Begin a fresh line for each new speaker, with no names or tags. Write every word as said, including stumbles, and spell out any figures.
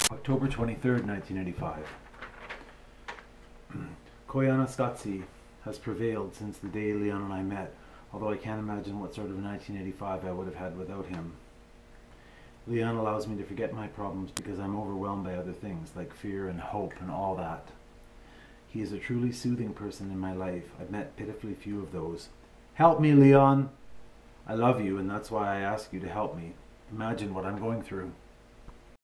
October twenty-third, nineteen eighty-five. Koyaanisqatsi has prevailed since the day Leon and I met, although I can't imagine what sort of nineteen eighty-five I would have had without him. Leon allows me to forget my problems because I'm overwhelmed by other things, like fear and hope and all that. He is a truly soothing person in my life. I've met pitifully few of those. Help me, Leon! I love you, and that's why I ask you to help me. Imagine what I'm going through.